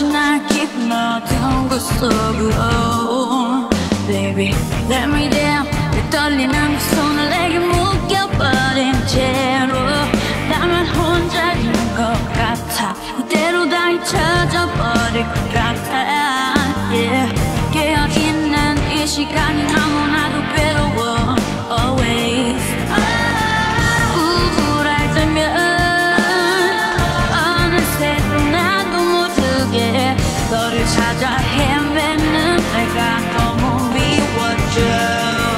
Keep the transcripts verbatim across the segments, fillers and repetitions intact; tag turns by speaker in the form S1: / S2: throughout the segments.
S1: 다시 날 깊은 어두운 곳속으로 Baby let me down 내 떨리는 그 손을 내게 묶여버린 채로 나만 혼자인 것 같아 이대로 다 잊혀져버릴 것 같아 yeah. 깨어있는 이 시간이 너무나도 괴로워 Always 우울할 때면 어느새 또 나도 모르게 너를 찾아 헤매는 내가 너무 미워져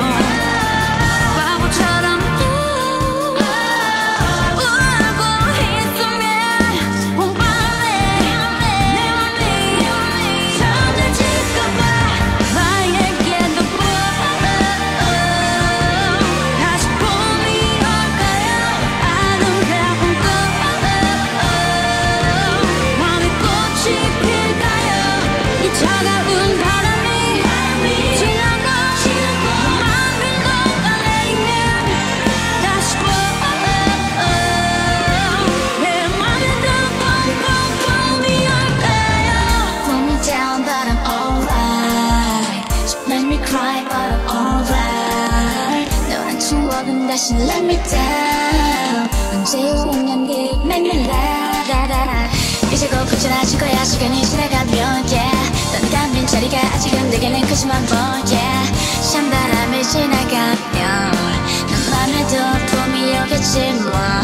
S2: 다시 let me down 언제 오면 계획 맨날라 이제 곧 걱정하실 거야 시간이 지나가면 yeah 떠나가면 자리가 아직은 내게는 크지만 boy yeah 찬바람이 지나가면 넌 맘에도 봄이 오겠지 뭐